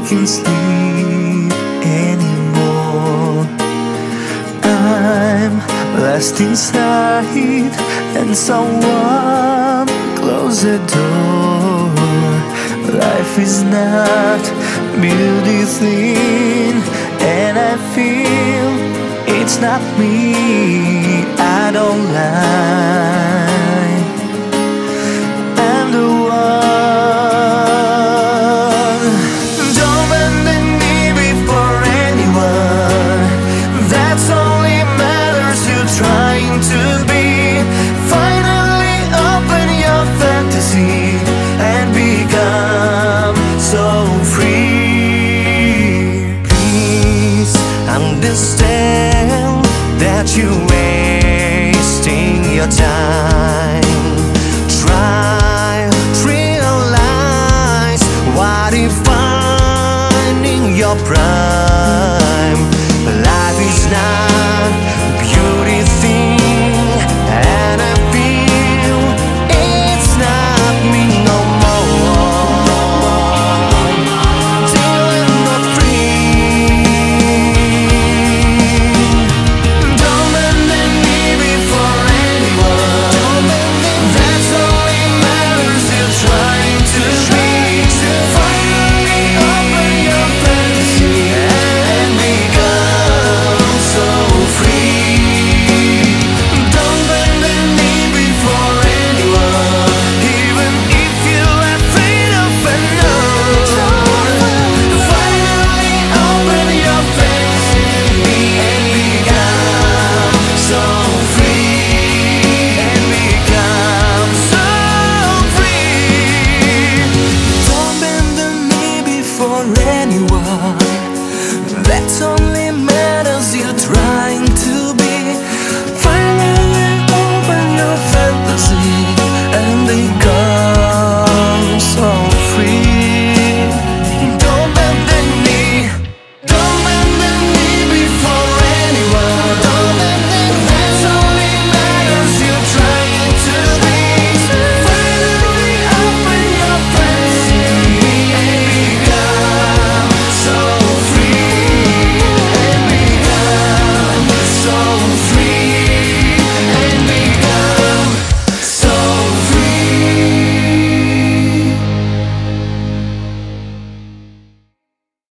can sleep anymore. I'm lost inside, and someone close the door. Life is not built thin, and I feel it's not me. I don't lie, I'm the one. Don't bend the knee before anyone. That's only matters you trying to be. Finally open your fantasy and become so free. Please understand that you